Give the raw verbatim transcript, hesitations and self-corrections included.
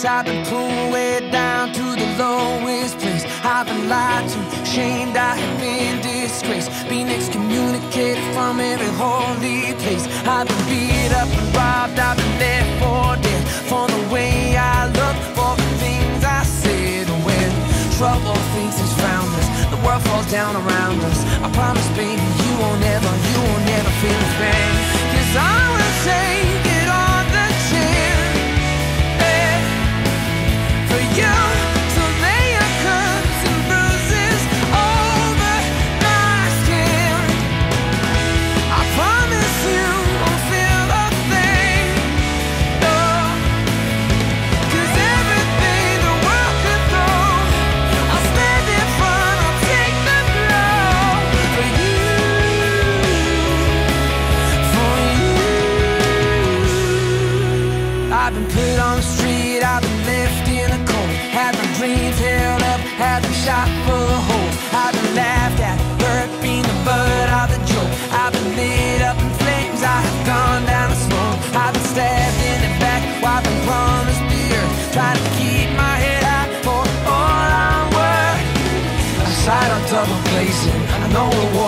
face. I've been pulled way down to the lowest place. I've been lied to, shamed, I have been disgraced, been excommunicated from every holy place. I've been beat up and robbed, I've been left for dead, for the way I look, for the things I said. When trouble thinks it's found us, the world falls down around us, I promise baby you won't ever, you won't ever feel this pain. Cause I will take it on the chin, eh, for you. So lay your cuts and bruises over my skin. I promise you won't feel a thing, no. Cause everything the world could throw, I'll stand in front, I'll take the blow. For you, for you. I've been put on the street, I've been left in the cold, had my dreams held up, had them shot full of holes. I've been laughed at, hurt, been the butt of the joke. I've been lit up in flames, I have gone down the smoke. I've been stabbed in the back, while I've been promised the earth, trying to keep my head high for all I'm worth. I side on double glazing, I know it